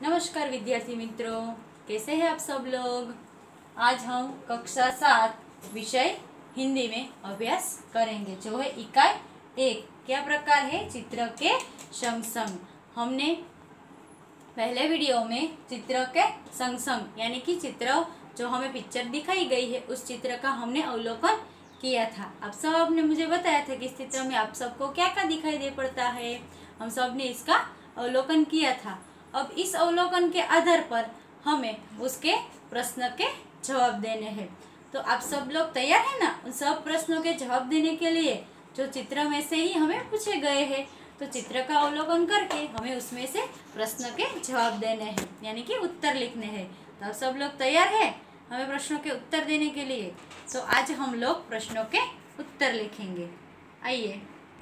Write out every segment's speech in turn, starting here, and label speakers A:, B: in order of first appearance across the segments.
A: नमस्कार विद्यार्थी मित्रों, कैसे हैं आप सब लोग। आज हम कक्षा 7 विषय हिंदी में अभ्यास करेंगे, जो है इकाई 1। क्या प्रकार है? चित्र के संग संग। हमने पहले वीडियो में चित्र के संग संग यानी कि चित्र जो हमें पिक्चर दिखाई गई है उस चित्र का हमने अवलोकन किया था। आप सब ने मुझे बताया था कि इस चित्र में आप सबको क्या क्या दिखाई दे पड़ता है। हम सब ने इसका अवलोकन किया था। अब इस अवलोकन के आधार पर हमें उसके प्रश्न के जवाब देने हैं। तो आप सब लोग तैयार हैं ना उन सब प्रश्नों के जवाब देने के लिए, जो चित्र में से ही हमें पूछे गए हैं। तो चित्र का अवलोकन करके हमें उसमें से प्रश्न के जवाब देने हैं, यानी कि उत्तर लिखने हैं। तो आप सब लोग तैयार हैं हमें प्रश्नों के उत्तर देने के लिए। तो आज हम लोग प्रश्नों के उत्तर लिखेंगे। आइए,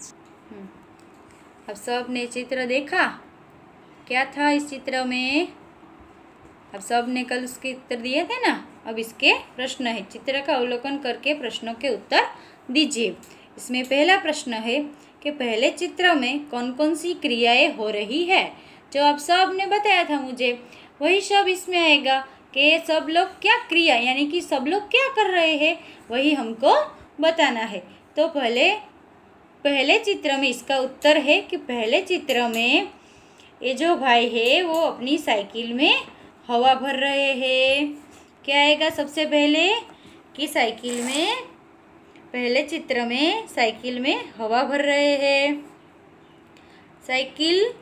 A: अब सब ने चित्र देखा, क्या था इस चित्र में? अब सब ने कल उसके उत्तर दिए थे ना। अब इसके प्रश्न है, चित्र का अवलोकन करके प्रश्नों के उत्तर दीजिए। इसमें पहला प्रश्न है कि पहले चित्र में कौन कौन सी क्रियाएं हो रही है। जो आप सब ने बताया था मुझे, वही सब इसमें आएगा कि सब लोग क्या क्रिया यानी कि सब लोग क्या कर रहे हैं, वही हमको बताना है। तो पहले चित्र में इसका उत्तर है कि पहले चित्र में ये जो भाई है वो अपनी साइकिल में हवा भर रहे हैं। क्या आएगा सबसे पहले कि साइकिल में, पहले चित्र में साइकिल में हवा भर रहे हैं। साइकिल,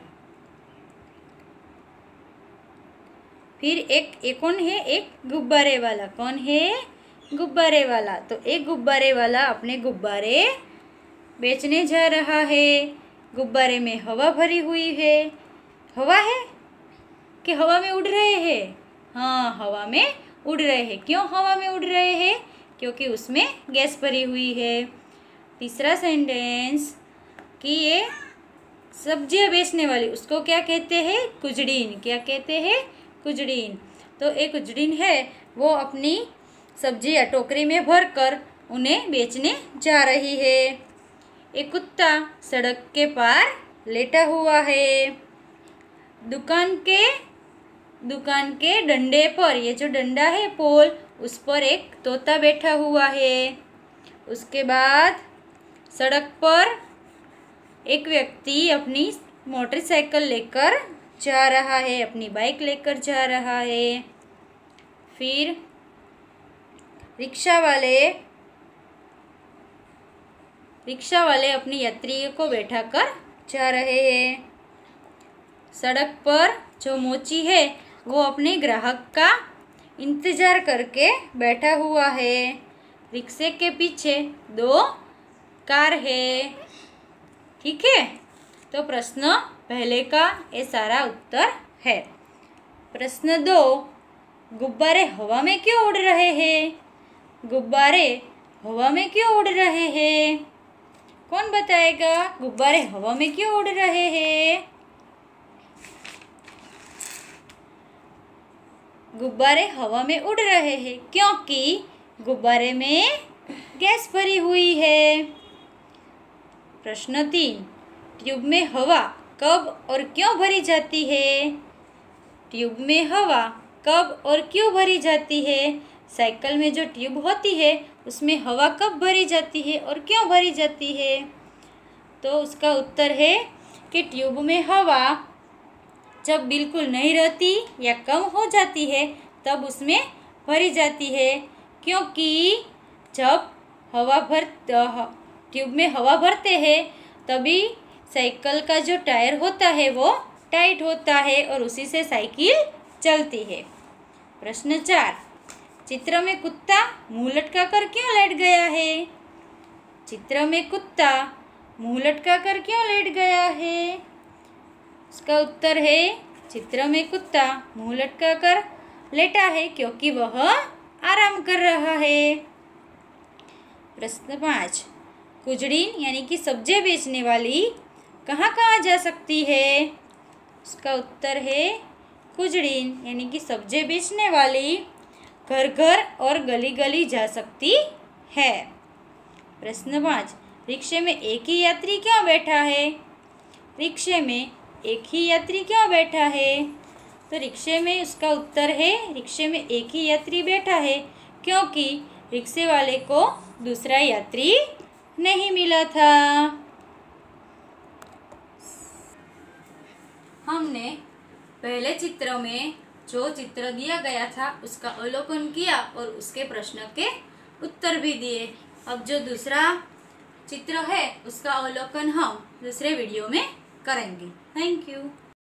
A: फिर एक कौन है? एक गुब्बारे वाला। कौन है? गुब्बारे वाला। तो एक गुब्बारे वाला अपने गुब्बारे बेचने जा रहा है। गुब्बारे में हवा भरी हुई है। हवा है कि हवा में उड़ रहे हैं? हाँ, हवा में उड़ रहे हैं। क्यों हवा में उड़ रहे हैं? क्योंकि उसमें गैस भरी हुई है। तीसरा सेंटेंस कि ये सब्जियां बेचने वाली, उसको क्या कहते हैं? कुजड़ीन। क्या कहते हैं? कुजड़ीन। तो एक कुजड़ीन है, वो अपनी सब्जियां टोकरी में भरकर उन्हें बेचने जा रही है। एक कुत्ता सड़क के पार लेटा हुआ है। दुकान के डंडे पर, ये जो डंडा है पोल, उस पर एक तोता बैठा हुआ है। उसके बाद सड़क पर एक व्यक्ति अपनी मोटरसाइकिल लेकर जा रहा है, अपनी बाइक लेकर जा रहा है। फिर रिक्शा वाले अपनी यात्रियों को बैठाकर जा रहे हैं। सड़क पर जो मोची है वो अपने ग्राहक का इंतजार करके बैठा हुआ है। रिक्शे के पीछे 2 कार है। ठीक है, तो प्रश्न पहले का ये सारा उत्तर है। प्रश्न 2, गुब्बारे हवा में क्यों उड़ रहे हैं? गुब्बारे हवा में क्यों उड़ रहे हैं? कौन बताएगा गुब्बारे हवा में क्यों उड़ रहे हैं? गुब्बारे हवा में उड़ रहे हैं क्योंकि गुब्बारे में गैस भरी हुई है। प्रश्न 3, ट्यूब में हवा कब और क्यों भरी जाती है? ट्यूब में हवा कब और क्यों भरी जाती है? साइकिल में जो ट्यूब होती है उसमें हवा कब भरी जाती है और क्यों भरी जाती है? तो उसका उत्तर है कि ट्यूब में हवा जब बिल्कुल नहीं रहती या कम हो जाती है तब उसमें भरी जाती है, क्योंकि जब ट्यूब में हवा भरते हैं तभी साइकिल का जो टायर होता है वो टाइट होता है और उसी से साइकिल चलती है। प्रश्न 4, चित्र में कुत्ता मुंह लटकाकर क्यों लेट गया है? चित्र में कुत्ता मुंह लटकाकर क्यों लेट गया है? उसका उत्तर है चित्र में कुत्ता मुंह लटकाकर लेटा है क्योंकि वह आराम कर रहा है। प्रश्न 5, कुजड़ीन यानी कि सब्जियां बेचने वाली कहाँ कहाँ जा सकती है? उसका उत्तर है कुजड़ीन यानी कि सब्जियां बेचने वाली घर घर और गली गली जा सकती है। प्रश्न 5, रिक्शे में एक ही यात्री क्यों बैठा है? रिक्शे में एक ही यात्री क्यों बैठा है? तो रिक्शे में उसका उत्तर है रिक्शे में एक ही यात्री बैठा है, क्योंकि रिक्शे वाले को दूसरा यात्री नहीं मिला था। हमने पहले चित्र में जो चित्र दिया गया था उसका अवलोकन किया और उसके प्रश्न के उत्तर भी दिए। अब जो दूसरा चित्र है उसका अवलोकन हम दूसरे वीडियो में करेंगे। Thank you.